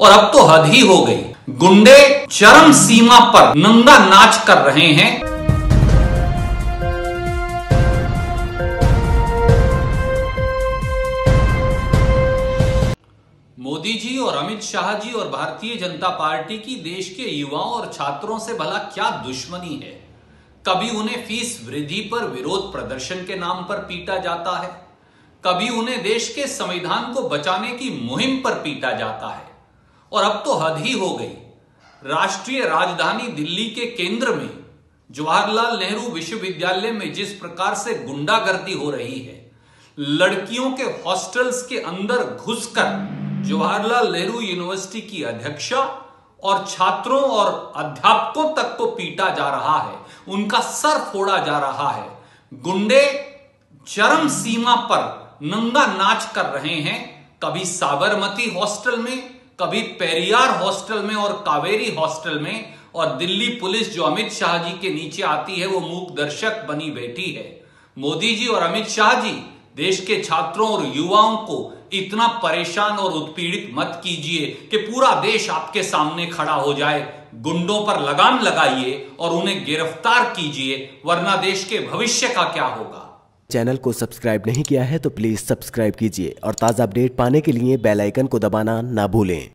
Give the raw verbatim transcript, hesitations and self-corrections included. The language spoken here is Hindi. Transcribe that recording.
और अब तो हद ही हो गई। गुंडे चरम सीमा पर नंगा नाच कर रहे हैं। मोदी जी और अमित शाह जी और भारतीय जनता पार्टी की देश के युवाओं और छात्रों से भला क्या दुश्मनी है? कभी उन्हें फीस वृद्धि पर विरोध प्रदर्शन के नाम पर पीटा जाता है, कभी उन्हें देश के संविधान को बचाने की मुहिम पर पीटा जाता है, और अब तो हद ही हो गई। राष्ट्रीय राजधानी दिल्ली के केंद्र में जवाहरलाल नेहरू विश्वविद्यालय में जिस प्रकार से गुंडागर्दी हो रही है, लड़कियों के हॉस्टल्स के अंदर घुसकर जवाहरलाल नेहरू यूनिवर्सिटी की अध्यक्षा और छात्रों और अध्यापकों तक को पीटा जा रहा है, उनका सर फोड़ा जा रहा है। गुंडे चरम सीमा पर नंगा नाच कर रहे हैं। कभी साबरमती हॉस्टल में, कभी पेरियार हॉस्टल में और कावेरी हॉस्टल में, और दिल्ली पुलिस जो अमित शाह जी के नीचे आती है वो मूक दर्शक बनी बैठी है। मोदी जी और अमित शाह जी, देश के छात्रों और युवाओं को इतना परेशान और उत्पीड़ित मत कीजिए कि पूरा देश आपके सामने खड़ा हो जाए। गुंडों पर लगाम लगाइए और उन्हें गिरफ्तार कीजिए, वरना देश के भविष्य का क्या होगा। चैनल को सब्सक्राइब नहीं किया है तो प्लीज सब्सक्राइब कीजिए और ताज़ा अपडेट पाने के लिए बेल आइकन को दबाना ना भूलें।